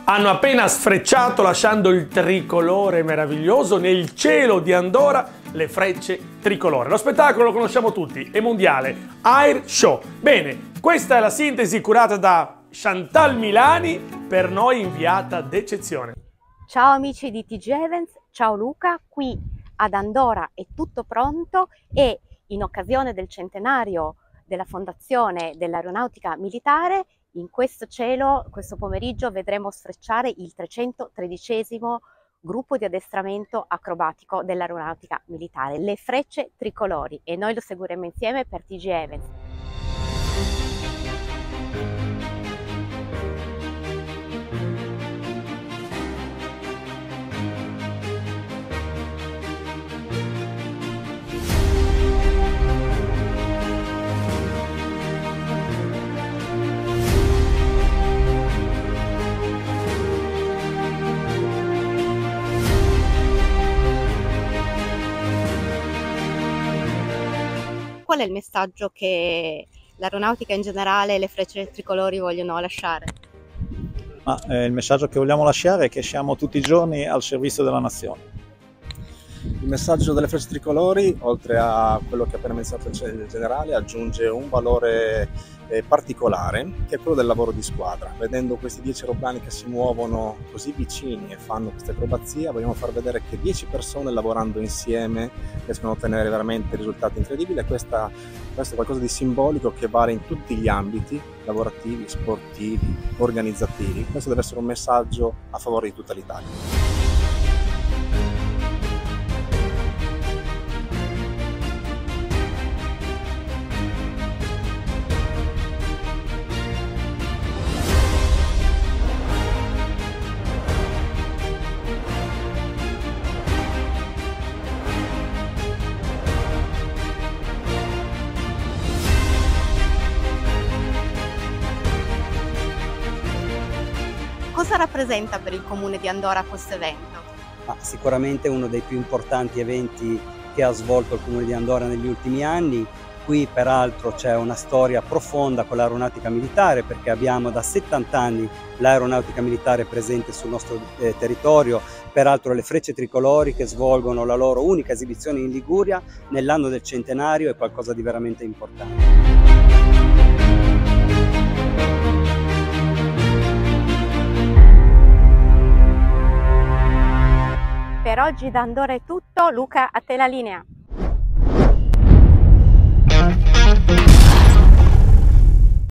Hanno appena sfrecciato lasciando il tricolore meraviglioso nel cielo di Andorra, le frecce tricolore. Lo spettacolo lo conosciamo tutti, è mondiale, Air Show. Bene, questa è la sintesi curata da Chantal Milani, per noi inviata d'eccezione. Ciao amici di TG Events, ciao Luca, qui ad Andorra è tutto pronto e in occasione del centenario della fondazione dell'Aeronautica Militare, in questo cielo, questo pomeriggio, vedremo sfrecciare il 313° gruppo di addestramento acrobatico dell'Aeronautica Militare, le frecce tricolori, e noi lo seguiremo insieme per TG Events. Qual è il messaggio che l'aeronautica in generale e le frecce tricolori vogliono lasciare? Il messaggio che vogliamo lasciare è che siamo tutti i giorni al servizio della nazione. Il messaggio delle frecce tricolori, oltre a quello che ha appena menzionato il generale, aggiunge un valore particolare, che è quello del lavoro di squadra. Vedendo questi 10 aeroplani che si muovono così vicini e fanno queste acrobazie, vogliamo far vedere che 10 persone lavorando insieme riescono a ottenere veramente risultati incredibili, e questo è qualcosa di simbolico che vale in tutti gli ambiti lavorativi, sportivi, organizzativi. Questo deve essere un messaggio a favore di tutta l'Italia. Cosa rappresenta per il comune di Andorra questo evento? Sicuramente uno dei più importanti eventi che ha svolto il comune di Andorra negli ultimi anni. Qui peraltro c'è una storia profonda con l'aeronautica militare, perché abbiamo da 70 anni l'aeronautica militare presente sul nostro territorio. Peraltro le frecce tricolori, che svolgono la loro unica esibizione in Liguria nell'anno del centenario, è qualcosa di veramente importante. Per oggi da Andorra è tutto, Luca, a te la linea.